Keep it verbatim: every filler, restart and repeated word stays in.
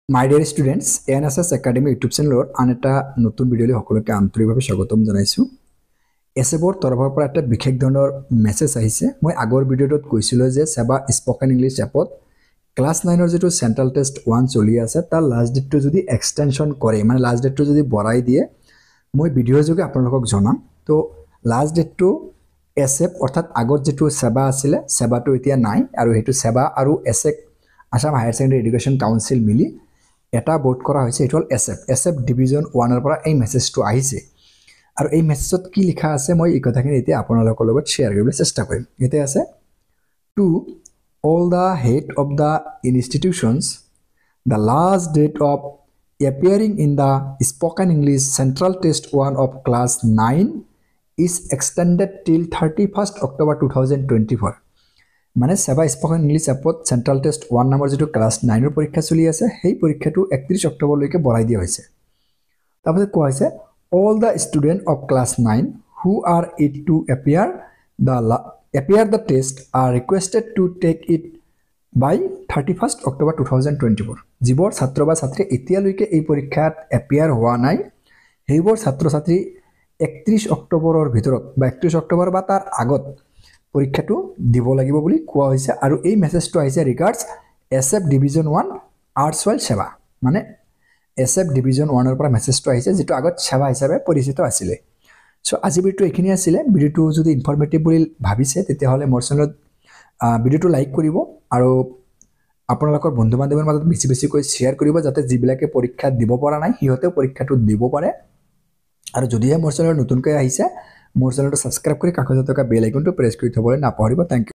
My dear students, A N S S Academy YouTube channel আন এটা নতুন ভিডিঅ'লৈ সকলোকে আন্তৰিকভাৱে স্বাগতম জনাইছো। এছেবৰ তৰফৰ পৰা এটা বিশেষ ধৰণৰ মেছেজ আহিছে। মই আগৰ ভিডিঅ'টোত কৈছিলো যে সেবা স্পোকেন ইংলিশ এপত ক্লাস নাইন ৰ যেটো সেন্ট্ৰাল টেষ্ট ওৱান চলি আছে তাৰ লাষ্ট ডেটটো যদি এক্সটেনশন কৰে মানে লাষ্ট ডেটটো যদি বঢ়াই দিয়ে মই ভিডিঅ'ৰ যোগে আপোনালোকক জনাম। তো লাষ্ট ডেটটো এছএপ অৰ্থাৎ আগত যেটো সেবা আছিল সেবাটো এতিয়া নাই আৰু হেতু সেবা আৰু AHSEC Assam higher secondary education council মিলি এটা বোর্ড করা হয়েছে এটা হল এছএফ এছএফ ডিভিজন ওৱান ৰ পৰা এই মেছেজটো আহিছে আৰু এই মেছেজত কি লিখা আছে মই এই কথাখিনি এতিয়া আপোনালোকৰ লগত শেয়াৰ কৰিবলৈ চেষ্টা কৰিম। এতে আছে to all the head of the institutions the last date of appearing in the spoken English central test one of class nine is extended till thirty-first October two thousand twenty-four মানে SEBA spoken English এপত central test one নামৰ যেটো class nine ৰ পৰীক্ষা চলি আছে সেই পৰীক্ষাটো একত্ৰিশ অক্টোবৰ লৈকে বঢ়াই দিয়া হৈছে। তাৰপিছত কোৱা হৈছে all the students of class nine who are it to appear the appear the test are requested to take it by thirty-first October two thousand twenty-four যিবোৰ ছাত্ৰ বা ছাত্ৰী এতিয়ালৈকে এই পৰীক্ষাত এপিয়াৰ হোৱা নাই সেইবোৰ ছাত্ৰ ছাত্ৰী একত্ৰিশ অক্টোবৰৰ ভিতৰত বা একত্ৰিশ অক্টোবৰ বা তাৰ আগত পৰীক্ষাটো দিব লাগিব বুলি কোৱা হৈছে আৰু এই মেছেজটো আহিছে regards SF division one arts while SEBA মানে এছএফ ডিভিজন ওৱান ৰ পৰা মেছেজটো আহিছে যেটো আগত সেবা হিচাপে পৰিচিত আছিল। সো আজি ভিডিওটো এখিনি আছিল। ভিডিওটো যদি ইনফৰমেটিভ বুলি ভাবিছে তেতিয়া হলে মোৰ চেনেলত ভিডিওটো লাইক কৰিব আৰু আপোনালোকৰ বন্ধু বান্ধৱীৰ মাজত বেছি বেছি কৈ শেয়াৰ কৰিব যাতে যিবিলাকে পৰীক্ষা দিব পৰা নাই হিহঁতেও পৰীক্ষাটো দিব পাৰে আৰু যদিহে মোৰ চেনেলত নতুনকৈ আহিছে মোৰ চেনেলটো সাবস্ক্ৰাইব কৰি কাষতে থকা বেল আইকনটো প্ৰেছ কৰি থবলৈ নাপাহৰিব। Thank U.